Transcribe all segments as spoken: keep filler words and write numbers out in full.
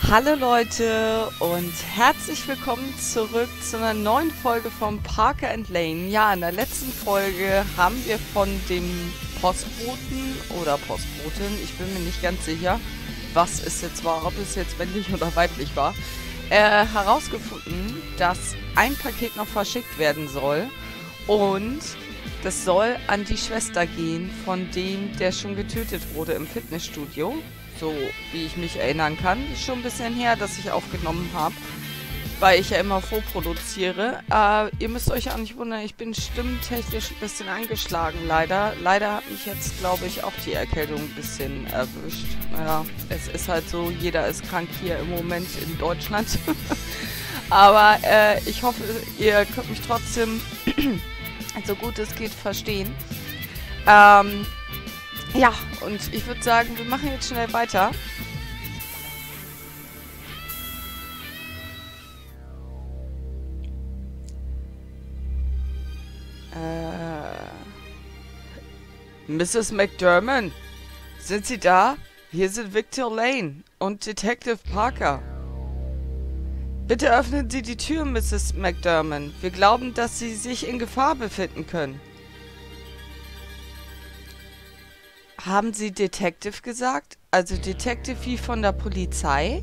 Hallo Leute und herzlich willkommen zurück zu einer neuen Folge von Parker and Lane. Ja, in der letzten Folge haben wir von dem Postboten oder Postbotin, ich bin mir nicht ganz sicher, was es jetzt war, ob es jetzt männlich oder weiblich war, äh, herausgefunden, dass ein Paket noch verschickt werden soll und das soll an die Schwester gehen von dem, der schon getötet wurde im Fitnessstudio. So wie ich mich erinnern kann. Ist schon ein bisschen her, dass ich aufgenommen habe. Weil ich ja immer vorproduziere. Äh, ihr müsst euch auch nicht wundern, ich bin stimmtechnisch ein bisschen angeschlagen, leider. Leider hat mich jetzt, glaube ich, auch die Erkältung ein bisschen erwischt. Ja, es ist halt so, jeder ist krank hier im Moment in Deutschland. Aber äh, ich hoffe, ihr könnt mich trotzdem so gut es geht verstehen. Ähm... Ja, und ich würde sagen, wir machen jetzt schnell weiter. Äh, Misses McDermott, sind Sie da? Hier sind Victor Lane und Detective Parker. Bitte öffnen Sie die Tür, Misses McDermott. Wir glauben, dass Sie sich in Gefahr befinden können. Haben Sie Detective gesagt? Also Detective wie von der Polizei?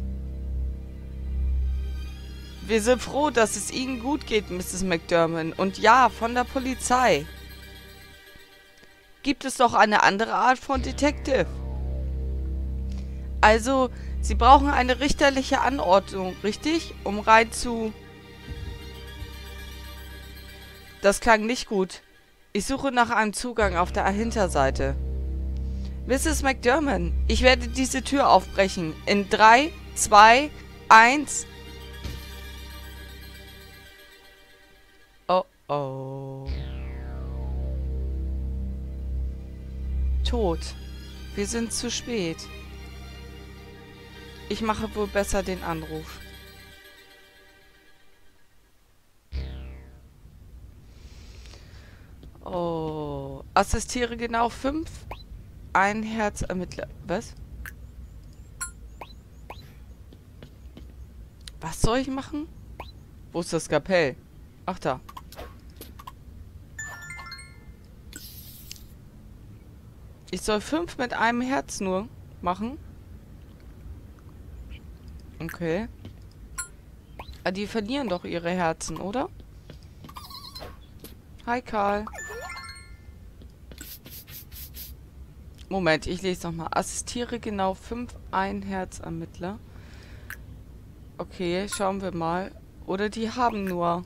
Wir sind froh, dass es Ihnen gut geht, Misses McDermott. Und ja, von der Polizei. Gibt es doch eine andere Art von Detective? Also, Sie brauchen eine richterliche Anordnung, richtig? Um rein zu... Das klang nicht gut. Ich suche nach einem Zugang auf der Hinterseite. Misses McDermott, ich werde diese Tür aufbrechen. In drei, zwei, eins. Oh oh. Tot. Wir sind zu spät. Ich mache wohl besser den Anruf. Oh. Assistiere genau fünf. Ein Herzermittler. Was? Was soll ich machen? Wo ist das Kapell? Ach, da. Ich soll fünf mit einem Herz nur machen. Okay. Ah, die verlieren doch ihre Herzen, oder? Hi, Karl. Moment, ich lese nochmal. Assistiere genau fünf Einherzermittler. Okay, schauen wir mal. Oder die haben nur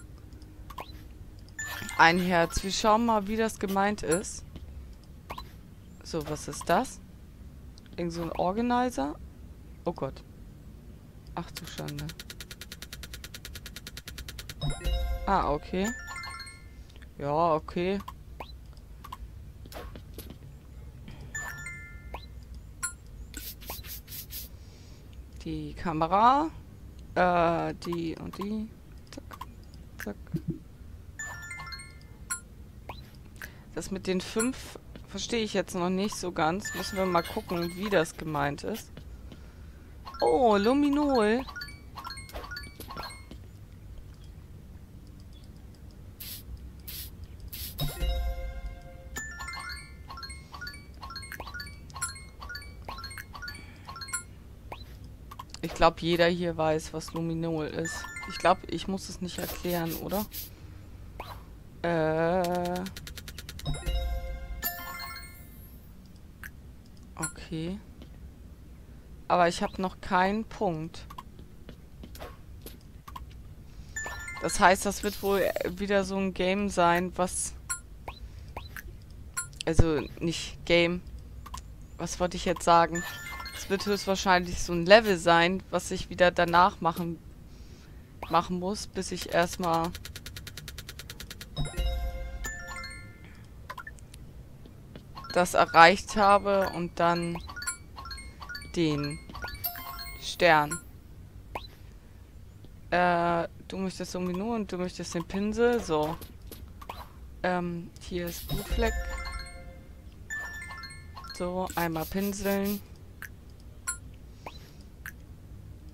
ein Herz. Wir schauen mal, wie das gemeint ist. So, was ist das? Irgend so ein Organizer? Oh Gott. Ach du Schande. Ah, okay. Ja, okay. Die Kamera. Äh, die und die. Zack. Zack. Das mit den fünf verstehe ich jetzt noch nicht so ganz. Müssen wir mal gucken, wie das gemeint ist. Oh, Luminol. Ich glaube, jeder hier weiß, was Luminol ist. Ich glaube, ich muss es nicht erklären, oder? Äh... Okay. Aber ich habe noch keinen Punkt. Das heißt, das wird wohl wieder so ein Game sein, was... Also, nicht Game. Was wollte ich jetzt sagen? Es wird höchstwahrscheinlich so ein Level sein, was ich wieder danach machen, machen muss, bis ich erstmal... das erreicht habe und dann den Stern. Äh, du möchtest irgendwie nur und du möchtest den Pinsel. So. Ähm, hier ist Blutfleck. So, einmal pinseln.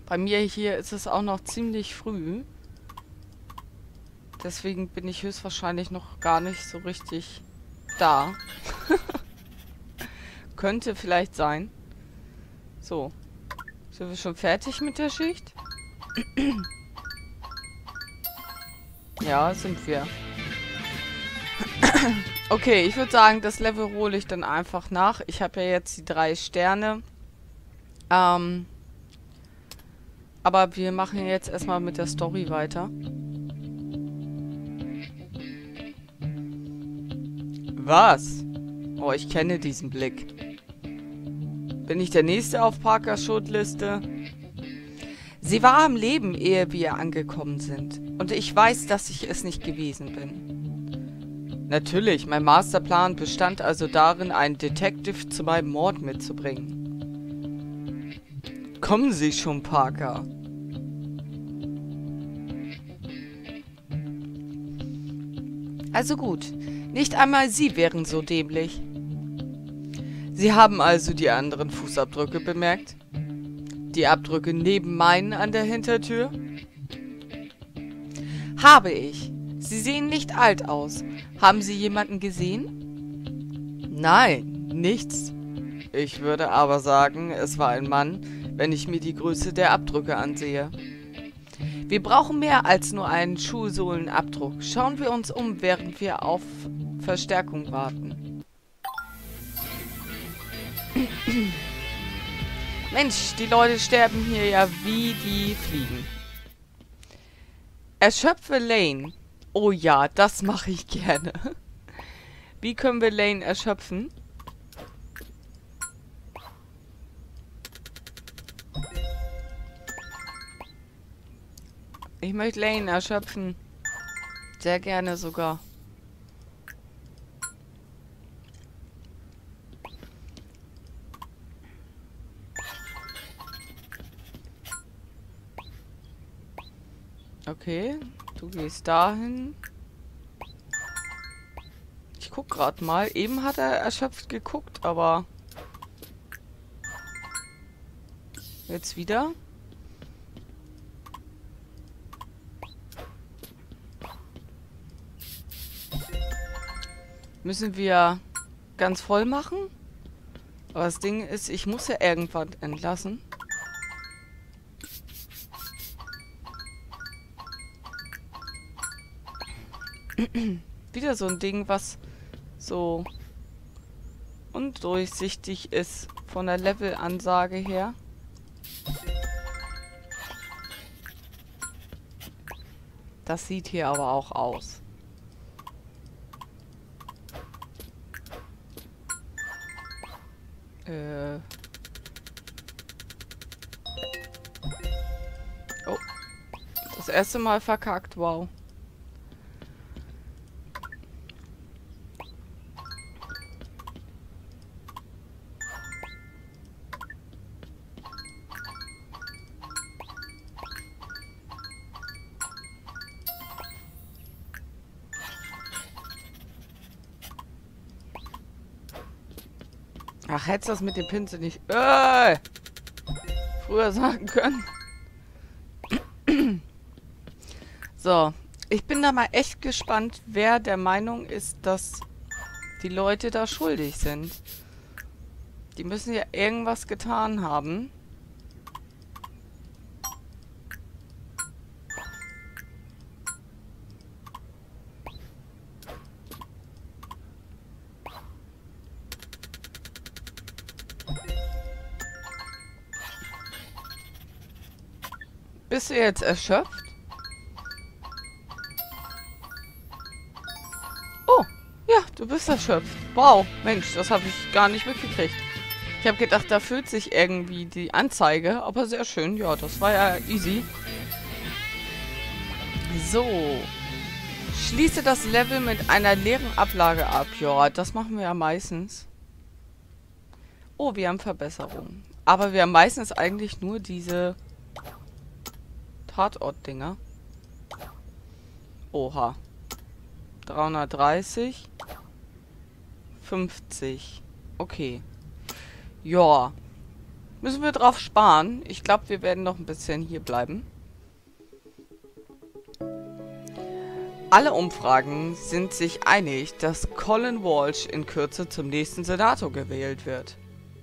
Bei mir hier ist es auch noch ziemlich früh. Deswegen bin ich höchstwahrscheinlich noch gar nicht so richtig da. Könnte vielleicht sein. So. Sind wir schon fertig mit der Schicht? Ja, sind wir. Okay, ich würde sagen, das Level hole ich dann einfach nach. Ich habe ja jetzt die drei Sterne. Ähm, aber wir machen jetzt erstmal mit der Story weiter. Was? Oh, ich kenne diesen Blick. Bin ich der Nächste auf Parkers Schuldliste? Sie war am Leben, ehe wir angekommen sind. Und ich weiß, dass ich es nicht gewesen bin. Natürlich, mein Masterplan bestand also darin, einen Detective zu meinem Mord mitzubringen. Kommen Sie schon, Parker. Also gut, nicht einmal Sie wären so dämlich. Sie haben also die anderen Fußabdrücke bemerkt? Die Abdrücke neben meinen an der Hintertür? Habe ich. Sie sehen nicht alt aus. Haben Sie jemanden gesehen? Nein, nichts. Ich würde aber sagen, es war ein Mann, wenn ich mir die Größe der Abdrücke ansehe. Wir brauchen mehr als nur einen Schuhsohlenabdruck. Schauen wir uns um, während wir auf Verstärkung warten. Mensch, die Leute sterben hier ja wie die Fliegen. Erschöpfe Lane. Oh ja, das mache ich gerne. Wie können wir Lane erschöpfen? Ich möchte Lane erschöpfen. Sehr gerne sogar. Okay, du gehst dahin. Ich guck gerade mal. Eben hat er erschöpft geguckt, aber jetzt wieder. Müssen wir ganz voll machen? Aber das Ding ist, ich muss ja irgendwann entlassen. Wieder so ein Ding, was so undurchsichtig ist von der Levelansage her. Das sieht hier aber auch aus. Äh. Oh. Das erste Mal verkackt, wow. Ach, hättest du das mit dem Pinsel nicht äh, früher sagen können. So, ich bin da mal echt gespannt, wer der Meinung ist, dass die Leute da schuldig sind. Die müssen ja irgendwas getan haben. Bist du jetzt erschöpft? Oh, ja, du bist erschöpft. Wow, Mensch, das habe ich gar nicht mitgekriegt. Ich habe gedacht, da füllt sich irgendwie die Anzeige, aber sehr schön. Ja, das war ja easy. So. Schließe das Level mit einer leeren Ablage ab. Ja, das machen wir ja meistens. Oh, wir haben Verbesserungen. Aber wir haben meistens eigentlich nur diese Tatort-Dinger. Oha. dreihundertdreißig. fünfzig. Okay. Ja. Müssen wir drauf sparen. Ich glaube, wir werden noch ein bisschen hier bleiben. Alle Umfragen sind sich einig, dass Colin Walsh in Kürze zum nächsten Senator gewählt wird.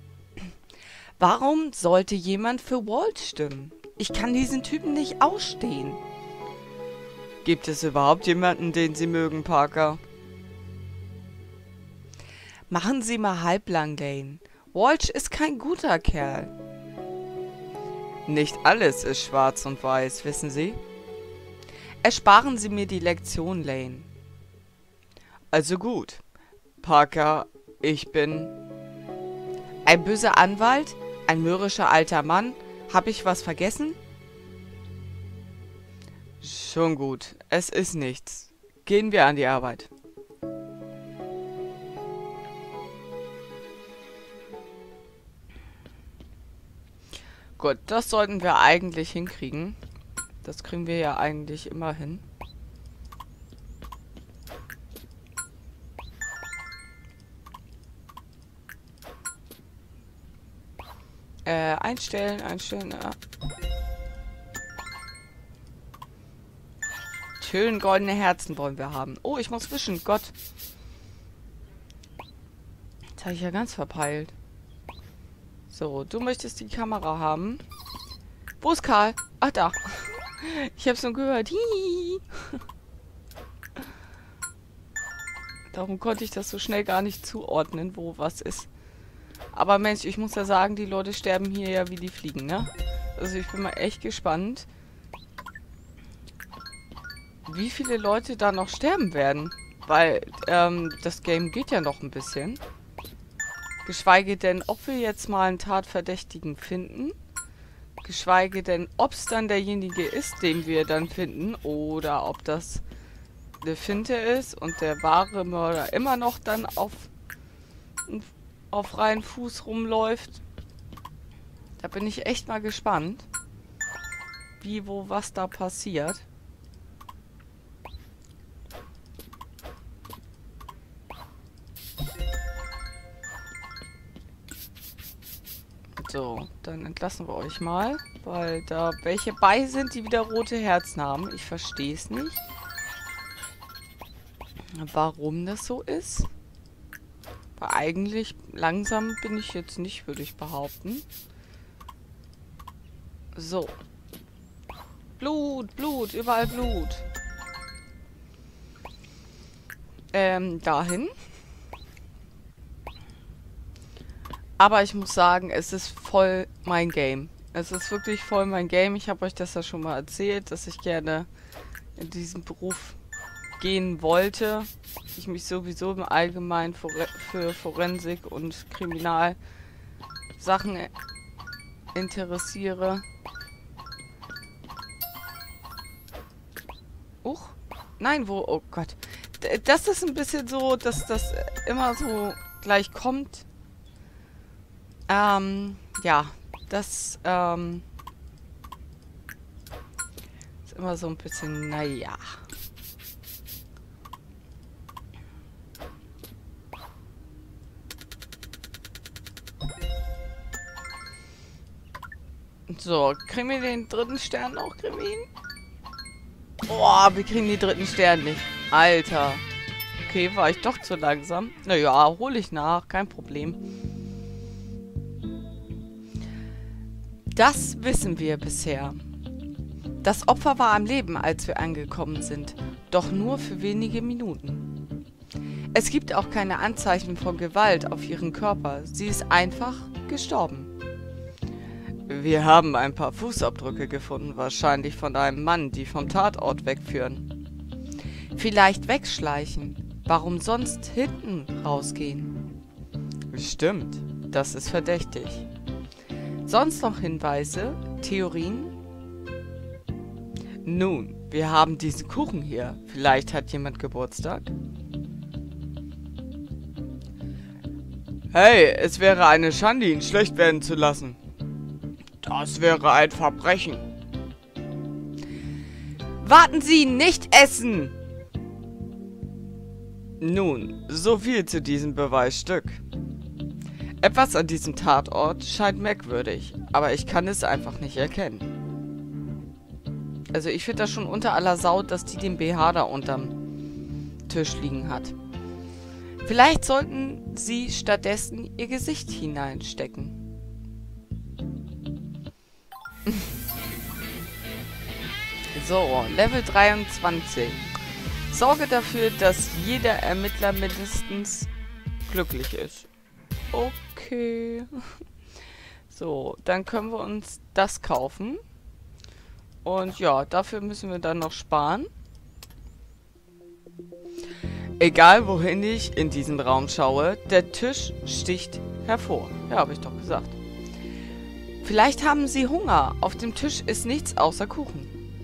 Warum sollte jemand für Walsh stimmen? Ich kann diesen Typen nicht ausstehen. Gibt es überhaupt jemanden, den Sie mögen, Parker? Machen Sie mal halblang, Lane. Walsh ist kein guter Kerl. Nicht alles ist schwarz und weiß, wissen Sie? Ersparen Sie mir die Lektion, Lane. Also gut. Parker, ich bin... Ein böser Anwalt? Ein mürrischer alter Mann? Hab ich was vergessen? Schon gut. Es ist nichts. Gehen wir an die Arbeit. Gut, das sollten wir eigentlich hinkriegen. Das kriegen wir ja eigentlich immer hin. Äh, einstellen, einstellen. Ja. Schön goldene Herzen wollen wir haben. Oh, ich muss wischen. Gott. Das habe ich ja ganz verpeilt. So, du möchtest die Kamera haben. Wo ist Karl? Ach, da. Ich hab's nur gehört. Hihi. Darum konnte ich das so schnell gar nicht zuordnen, wo was ist. Aber Mensch, ich muss ja sagen, die Leute sterben hier ja wie die Fliegen, ne? Also ich bin mal echt gespannt, wie viele Leute da noch sterben werden. Weil, ähm, das Game geht ja noch ein bisschen. Geschweige denn, ob wir jetzt mal einen Tatverdächtigen finden. Geschweige denn, ob es dann derjenige ist, den wir dann finden. Oder ob das eine Finte ist und der wahre Mörder immer noch dann auf, auf freien Fuß rumläuft. Da bin ich echt mal gespannt, wie, wo, was da passiert. So, dann entlassen wir euch mal, weil da welche bei sind, die wieder rote Herzen haben. Ich verstehe es nicht. Warum das so ist? Weil eigentlich langsam bin ich jetzt nicht, würde ich behaupten. So. Blut, Blut, überall Blut. Ähm, dahin. Aber ich muss sagen, es ist voll mein Game. Es ist wirklich voll mein Game. Ich habe euch das ja schon mal erzählt, dass ich gerne in diesen Beruf gehen wollte. Ich mich sowieso im Allgemeinen für, für Forensik und Kriminalsachen interessiere. Uch. Nein, wo? Oh Gott. Das ist ein bisschen so, dass das immer so gleich kommt. Ähm, ja, das, ähm, ist immer so ein bisschen, naja. So, kriegen wir den dritten Stern noch, kriegen wir ihn? Boah, wir kriegen den dritten Stern nicht. Alter. Okay, war ich doch zu langsam. Naja, hole ich nach, kein Problem. Das wissen wir bisher. Das Opfer war am Leben, als wir angekommen sind, doch nur für wenige Minuten. Es gibt auch keine Anzeichen von Gewalt auf ihren Körper. Sie ist einfach gestorben. Wir haben ein paar Fußabdrücke gefunden, wahrscheinlich von einem Mann, die vom Tatort wegführen. Vielleicht wegschleichen. Warum sonst hinten rausgehen? Stimmt, das ist verdächtig. Sonst noch Hinweise? Theorien? Nun, wir haben diesen Kuchen hier. Vielleicht hat jemand Geburtstag? Hey, es wäre eine Schande, ihn schlecht werden zu lassen. Das wäre ein Verbrechen. Warten Sie, nicht essen! Nun, so viel zu diesem Beweisstück. Etwas an diesem Tatort scheint merkwürdig, aber ich kann es einfach nicht erkennen. Also ich finde das schon unter aller Sau, dass die den B H da unterm Tisch liegen hat. Vielleicht sollten sie stattdessen ihr Gesicht hineinstecken. So, Level dreiundzwanzig. Sorge dafür, dass jeder Ermittler mindestens glücklich ist. Okay. So, dann können wir uns das kaufen. Und ja, dafür müssen wir dann noch sparen. Egal wohin ich in diesem Raum schaue, der Tisch sticht hervor. Ja, habe ich doch gesagt. Vielleicht haben Sie Hunger. Auf dem Tisch ist nichts außer Kuchen.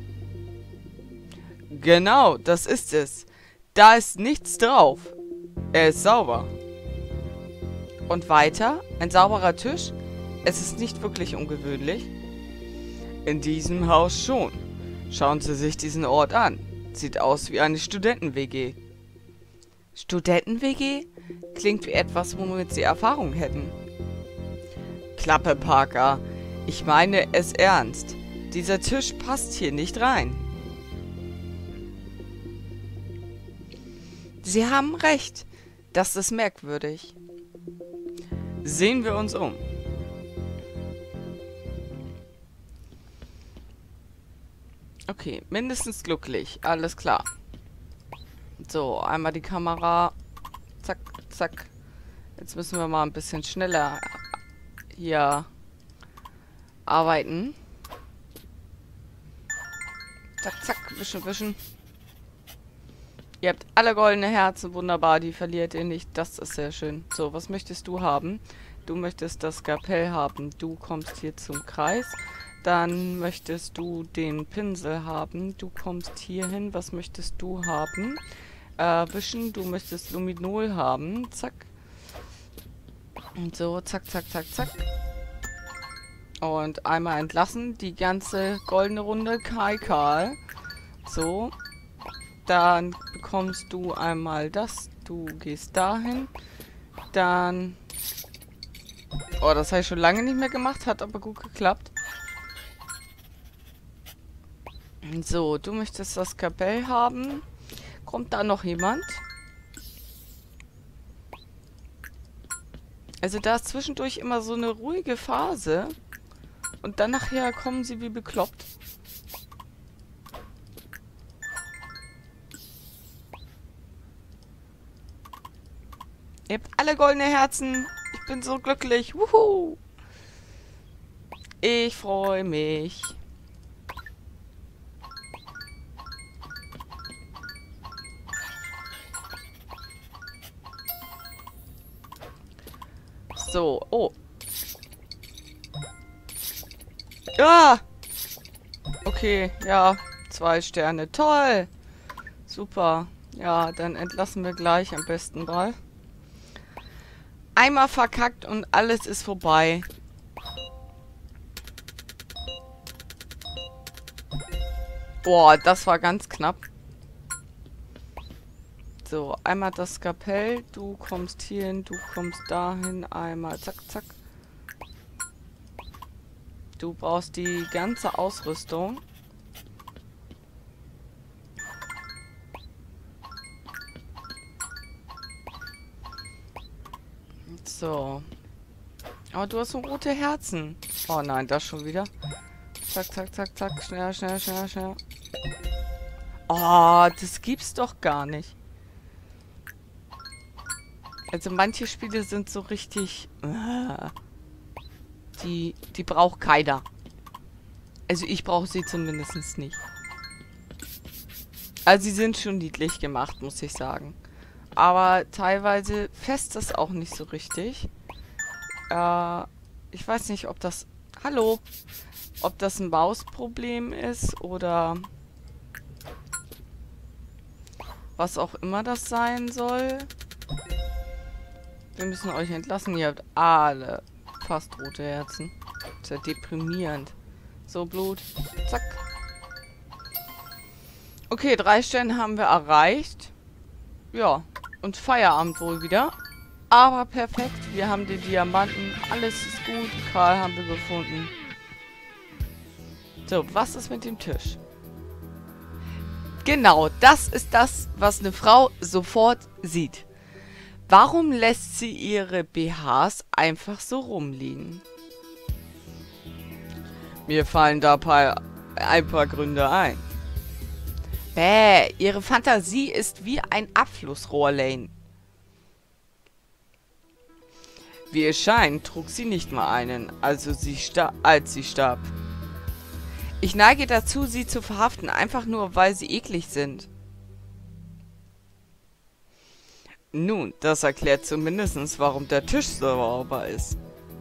Genau, das ist es. Da ist nichts drauf. Er ist sauber. Und weiter, ein sauberer Tisch? Es ist nicht wirklich ungewöhnlich. In diesem Haus schon. Schauen Sie sich diesen Ort an. Sieht aus wie eine Studenten-W G. Studenten-W G? Klingt wie etwas, womit Sie Erfahrung hätten. Klappe, Parker. Ich meine es ernst. Dieser Tisch passt hier nicht rein. Sie haben recht. Das ist merkwürdig. Sehen wir uns um. Okay, mindestens glücklich. Alles klar. So, einmal die Kamera. Zack, zack. Jetzt müssen wir mal ein bisschen schneller hier arbeiten. Zack, zack, wischen, wischen. Ihr habt alle goldene Herzen, wunderbar, die verliert ihr nicht. Das ist sehr schön. So, was möchtest du haben? Du möchtest das Skalpell haben. Du kommst hier zum Kreis. Dann möchtest du den Pinsel haben. Du kommst hier hin. Was möchtest du haben? Äh, wischen. Du möchtest Luminol haben. Zack. Und so, zack, zack, zack, zack. Und einmal entlassen. Die ganze goldene Runde. Kai Karl. So. Dann bekommst du einmal das. Du gehst dahin. Dann... Oh, das habe ich schon lange nicht mehr gemacht. Hat aber gut geklappt. So, du möchtest das Kapell haben. Kommt da noch jemand? Also da ist zwischendurch immer so eine ruhige Phase. Und dann nachher kommen sie wie bekloppt. Ihr habt alle goldene Herzen. Ich bin so glücklich. Wuhu. Ich freue mich. So, oh. Ja. Okay, ja. Zwei Sterne. Toll. Super. Ja, dann entlassen wir gleich am besten mal. Einmal verkackt und alles ist vorbei. Boah, das war ganz knapp. So, einmal das Skalpell. Du kommst hierhin, du kommst dahin. Einmal zack, zack. Du brauchst die ganze Ausrüstung. So. Aber du hast so rote Herzen. Oh nein, das schon wieder. Zack, zack, zack, zack. Schnell, schnell, schnell, schnell. Oh, das gibt's doch gar nicht. Also manche Spiele sind so richtig... Äh, die, die braucht keiner. Also ich brauche sie zumindest nicht. Also sie sind schon niedlich gemacht, muss ich sagen. Aber teilweise fest ist auch nicht so richtig. Äh, ich weiß nicht, ob das... Hallo? Ob das ein Mausproblem ist oder... was auch immer das sein soll. Wir müssen euch entlassen. Ihr habt alle fast rote Herzen. Das ist ja deprimierend. So, Blut. Zack. Okay, drei Sterne haben wir erreicht. Ja. Und Feierabend wohl wieder. aber perfekt. Wir haben die Diamanten. Alles ist gut. Karl haben wir gefunden. So, was ist mit dem Tisch? Genau, das ist das, was eine Frau sofort sieht. Warum lässt sie ihre B Hs einfach so rumliegen? Mir fallen da paar, ein paar Gründe ein. Bäh, ihre Fantasie ist wie ein Abflussrohr, Lane. Wie es scheint, trug sie nicht mal einen, also sie als sie starb. Ich neige dazu, sie zu verhaften, einfach nur, weil sie eklig sind. Nun, das erklärt zumindest, warum der Tisch so sauber ist.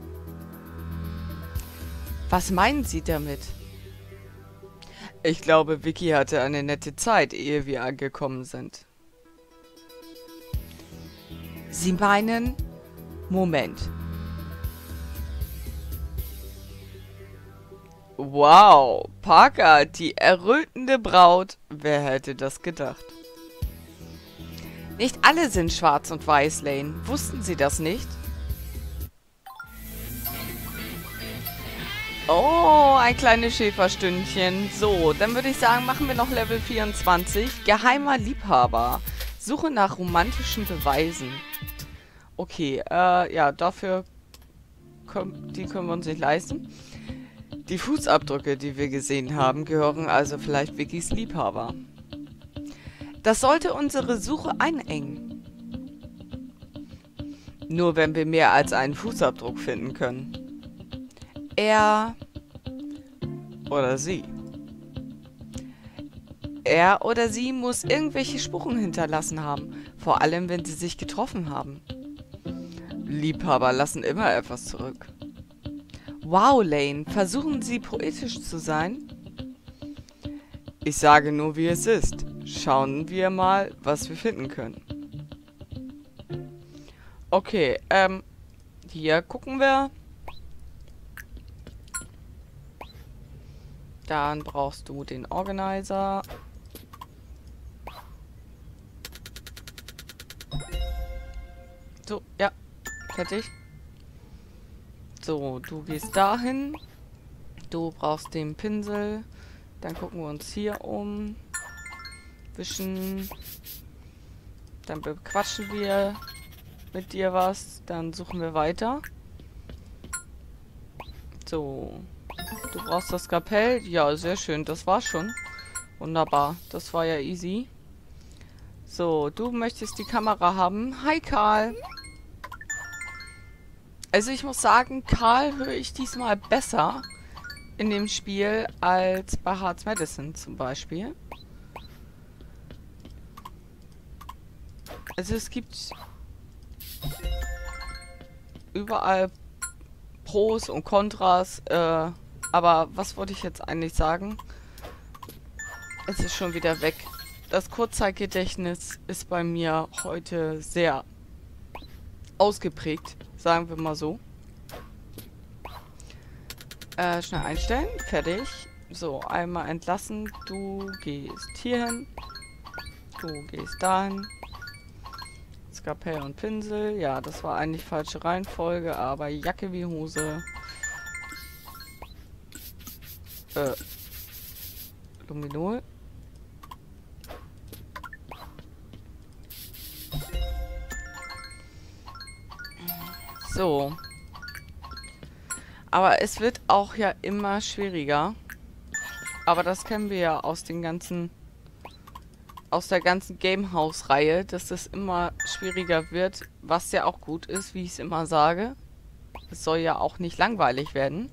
Was meinen Sie damit? Ich glaube, Vicky hatte eine nette Zeit, ehe wir angekommen sind. Sie meinen... Moment. Wow, Parker, die errötende Braut. Wer hätte das gedacht? Nicht alle sind schwarz und weiß, Lane. Wussten Sie das nicht? Oh, ein kleines Schäferstündchen. So, dann würde ich sagen, machen wir noch Level vierundzwanzig. Geheimer Liebhaber. Suche nach romantischen Beweisen. Okay, äh, ja, dafür können, die können wir uns nicht leisten. Die Fußabdrücke, die wir gesehen haben, gehören also vielleicht Vickys Liebhaber. Das sollte unsere Suche einengen. Nur wenn wir mehr als einen Fußabdruck finden können. Er oder sie. Er oder sie muss irgendwelche Spuren hinterlassen haben. Vor allem, wenn sie sich getroffen haben. Liebhaber lassen immer etwas zurück. Wow, Lane, versuchen Sie poetisch zu sein? Ich sage nur, wie es ist. Schauen wir mal, was wir finden können. Okay, ähm, hier gucken wir. Dann brauchst du den Organizer. So, ja, fertig. So, du gehst dahin. Du brauchst den Pinsel. Dann gucken wir uns hier um. Wischen. Dann bequatschen wir mit dir was. Dann suchen wir weiter. So. Du brauchst das Skalpell. Ja, sehr schön. Das war schon. Wunderbar. Das war ja easy. So, du möchtest die Kamera haben. Hi, Karl. Also ich muss sagen, Karl höre ich diesmal besser in dem Spiel als bei Hearts Medicine zum Beispiel. Also es gibt überall Pros und Kontras, äh, aber was wollte ich jetzt eigentlich sagen? Es ist schon wieder weg. Das Kurzzeitgedächtnis ist bei mir heute sehr ausgeprägt, sagen wir mal so. Äh, schnell einstellen. Fertig. So, einmal entlassen. Du gehst hierhin. Du gehst dahin. Skalpell und Pinsel. Ja, das war eigentlich falsche Reihenfolge, aber Jacke wie Hose. Äh. Luminol. So. Aber es wird auch ja immer schwieriger. Aber das kennen wir ja aus den ganzen... aus der ganzen Gamehouse-Reihe, dass es immer schwieriger wird, was ja auch gut ist, wie ich es immer sage. Es soll ja auch nicht langweilig werden.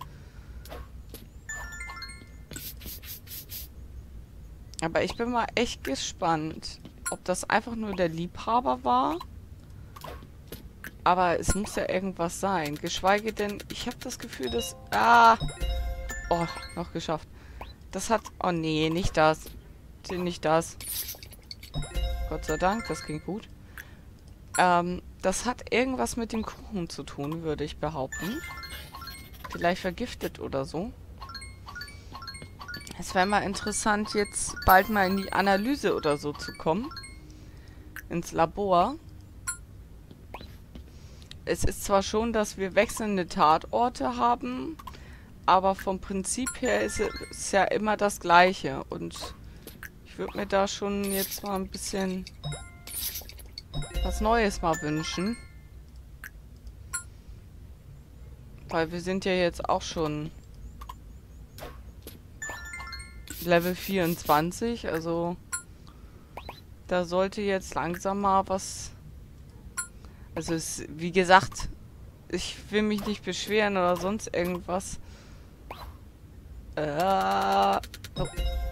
Aber ich bin mal echt gespannt, ob das einfach nur der Liebhaber war. Aber es muss ja irgendwas sein. Geschweige denn, ich habe das Gefühl, dass... Ah! Oh, noch geschafft. Das hat... Oh nee, nicht das. Nicht das. Gott sei Dank, das ging gut. Ähm, das hat irgendwas mit dem Kuchen zu tun, würde ich behaupten. Vielleicht vergiftet oder so. Es wäre mal interessant, jetzt bald mal in die Analyse oder so zu kommen. Ins Labor. es ist zwar schon, dass wir wechselnde Tatorte haben, aber vom Prinzip her ist es ja immer das Gleiche. Und ich würde mir da schon jetzt mal ein bisschen was Neues mal wünschen. Weil wir sind ja jetzt auch schon Level vierundzwanzig, also da sollte jetzt langsam mal was... Also es, wie gesagt, ich will mich nicht beschweren oder sonst irgendwas. Äh, oh.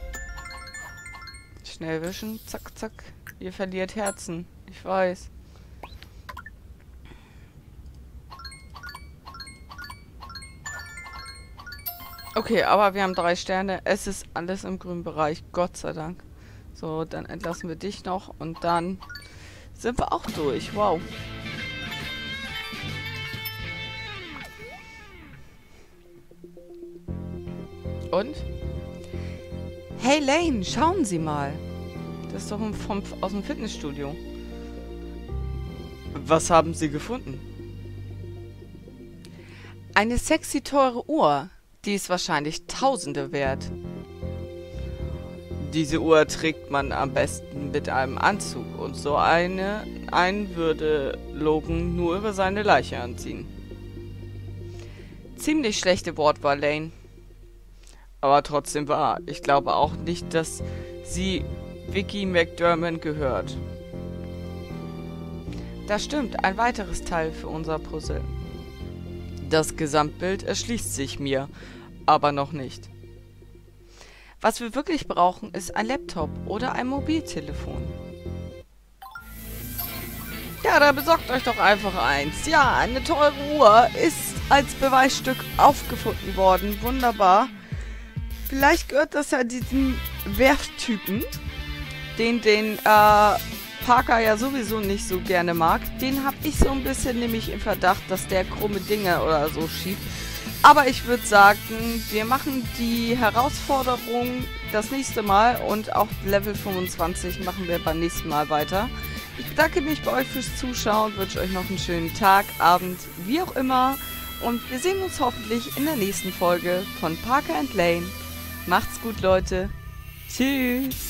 Schnell wischen, zack, zack. Ihr verliert Herzen, ich weiß. Okay, aber wir haben drei Sterne. Es ist alles im grünen Bereich, Gott sei Dank. So, dann entlassen wir dich noch und dann sind wir auch durch. Wow. Und? Hey Lane, schauen Sie mal. Das ist doch vom, aus dem Fitnessstudio. Was haben Sie gefunden? Eine sexy teure Uhr. Die ist wahrscheinlich Tausende wert. Diese Uhr trägt man am besten mit einem Anzug und so eine einen würde Logan nur über seine Leiche anziehen. Ziemlich schlechte Wortwahl, Lane. Aber trotzdem wahr. Ich glaube auch nicht, dass sie Vicky McDermott gehört. Das stimmt, ein weiteres Teil für unser Puzzle. Das Gesamtbild erschließt sich mir, aber noch nicht. Was wir wirklich brauchen, ist ein Laptop oder ein Mobiltelefon. Ja, da besorgt euch doch einfach eins. Ja, eine teure Uhr ist als Beweisstück aufgefunden worden. Wunderbar. Vielleicht gehört das ja diesem Werftypen, den den äh, Parker ja sowieso nicht so gerne mag. Den habe ich so ein bisschen nämlich im Verdacht, dass der krumme Dinge oder so schiebt. Aber ich würde sagen, wir machen die Herausforderung das nächste Mal und auch Level fünfundzwanzig machen wir beim nächsten Mal weiter. Ich bedanke mich bei euch fürs Zuschauen, wünsche euch noch einen schönen Tag, Abend, wie auch immer. Und wir sehen uns hoffentlich in der nächsten Folge von Parker and Lane. Macht's gut, Leute. Tschüss.